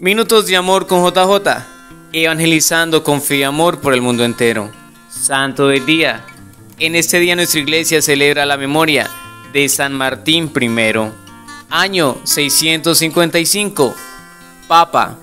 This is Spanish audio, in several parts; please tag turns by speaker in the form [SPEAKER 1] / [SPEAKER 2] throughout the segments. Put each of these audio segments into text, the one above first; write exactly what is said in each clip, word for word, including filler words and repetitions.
[SPEAKER 1] Minutos de amor con J J, evangelizando con fe y amor por el mundo entero. Santo del día. En este día nuestra iglesia celebra la memoria de San Martín primero, año seiscientos cincuenta y cinco, Papa.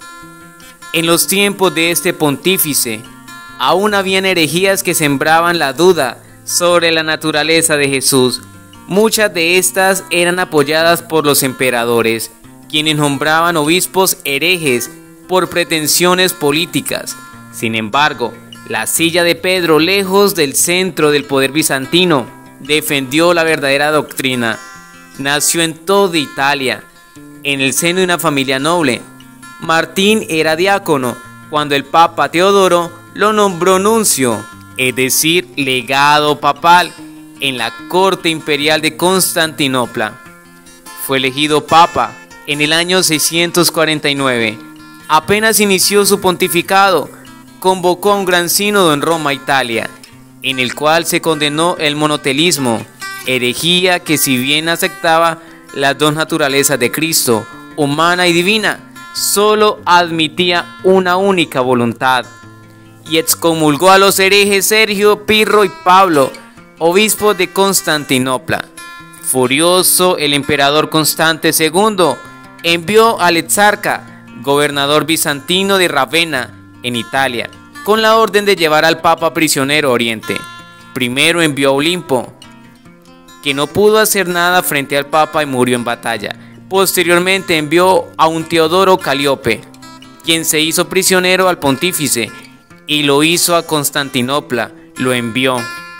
[SPEAKER 1] En los tiempos de este pontífice, aún habían herejías que sembraban la duda sobre la naturaleza de Jesús. Muchas de estas eran apoyadas por los emperadores, quienes nombraban obispos herejes por pretensiones políticas. Sin embargo, la silla de Pedro, lejos del centro del poder bizantino, defendió la verdadera doctrina. Nació en toda Italia, en el seno de una familia noble. Martín era diácono cuando el Papa Teodoro lo nombró nuncio, es decir, legado papal, en la corte imperial de Constantinopla. Fue elegido papa en el año seiscientos cuarenta y nueve. Apenas inició su pontificado, convocó a un gran sínodo en Roma, Italia, en el cual se condenó el monotelismo, herejía que, si bien aceptaba las dos naturalezas de Cristo, humana y divina, solo admitía una única voluntad, y excomulgó a los herejes Sergio, Pirro y Pablo, obispos de Constantinopla. Furioso, el emperador Constante segundo envió al exarca, gobernador bizantino de Rávena, en Italia, con la orden de llevar al Papa prisionero a Oriente. Primero envió a Olimpo, que no pudo hacer nada frente al Papa y murió en batalla. Posteriormente envió a un Teodoro Calíope, quien se hizo prisionero al pontífice y lo hizo a Constantinopla, lo envió.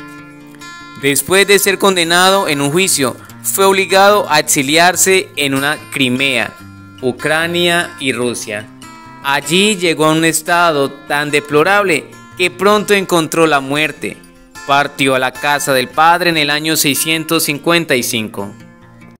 [SPEAKER 1] Después de ser condenado en un juicio, fue obligado a exiliarse en una Crimea, Ucrania y Rusia. Allí llegó a un estado tan deplorable que pronto encontró la muerte. Partió a la casa del padre en el año seiscientos cincuenta y cinco.